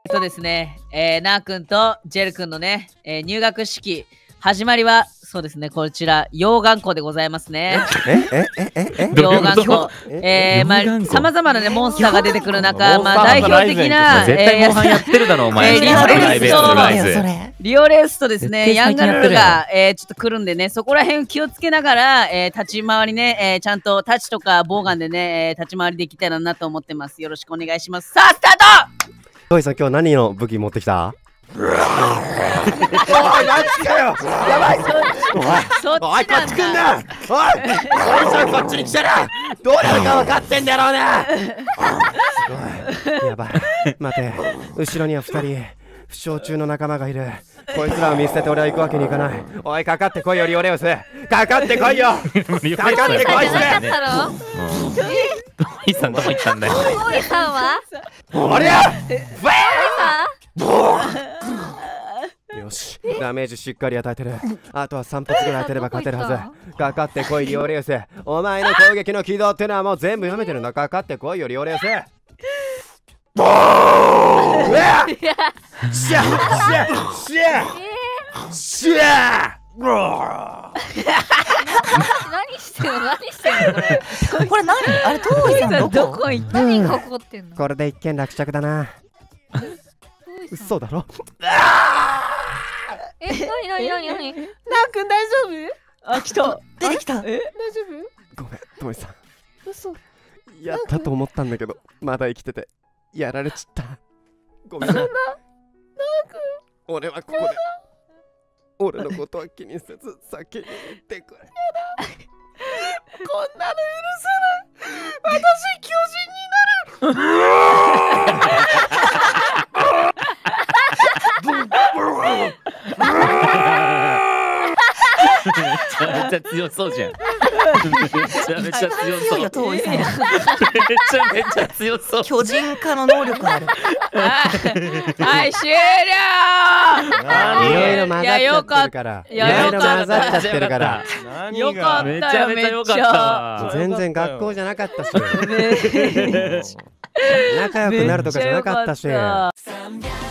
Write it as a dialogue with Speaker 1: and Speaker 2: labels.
Speaker 1: そうですね、なーくんとジェルくんのね、入学式、始まりは、そうですね、こちら、溶岩湖でございますね。溶岩湖。さまざまなね、モンスターが出てくる中、代表的な、
Speaker 2: 絶対モンハンやってるだろ、お前。
Speaker 1: リオレースとですね、ヤンガルルが、ちょっと来るんでね、そこら辺気をつけながら、立ち回りね、ちゃんとタッチとかボウガンでね、立ち回りできたらなと思ってます。よろしくお願いします。さあ、スタート！
Speaker 3: トイさん、今日何の武器持ってきた？おい、マジかよ。やばい。おい、こっち来んな。おい、トイさんこっちに来たらどうなるか分かってんだろうな。すごい。やばい。待て、後ろには2人負傷中の仲間がいる。こいつらを見捨てて俺は行くわけにいかない。おい、かかってこいよ、リオレウス。かかってこいよ。かかってこいっす。
Speaker 2: トイさんどこ行ったんだよ。
Speaker 4: トイさんは？
Speaker 3: あれや。
Speaker 4: ト
Speaker 3: よし、ダメージしっかり与えてる。あとは3発ぐらい当てれば勝てるはず。かかってこい、リオレウス。お前の攻撃の軌道ってのはもう全部読めてるんだ。かかってこいよ、リオレウス。ボーン！うわ！しゃ
Speaker 4: 何してんの
Speaker 5: これ何？あれ、トイさんどこ？
Speaker 4: 何が起こってんの？
Speaker 3: これで一件落着だな。嘘だろ。
Speaker 4: 何？
Speaker 1: なーくん大丈夫？あ、来た。
Speaker 5: 出てきた。
Speaker 1: 大丈
Speaker 3: ごめん、トイさん。
Speaker 1: 夫？嘘。
Speaker 3: やったと思ったんだけど、まだ生きててやられちった。ごめんな。俺はここで俺のことは気にせず先に行ってくれ。
Speaker 1: こんなの許せない。私巨人になる。
Speaker 2: めちゃめちゃ強そうじゃん。めちゃめちゃ強そう。
Speaker 5: トイさん。
Speaker 2: めちゃめちゃ強そう。
Speaker 5: 巨人化の能力ある。
Speaker 1: はい、終了。
Speaker 3: いろいろ混ざっちゃってるから。いろいろ混ざっちゃってるから。
Speaker 1: よかったよ、めっちゃ。
Speaker 3: 全然学校じゃなかったし。仲良くなるとかじゃなかったし。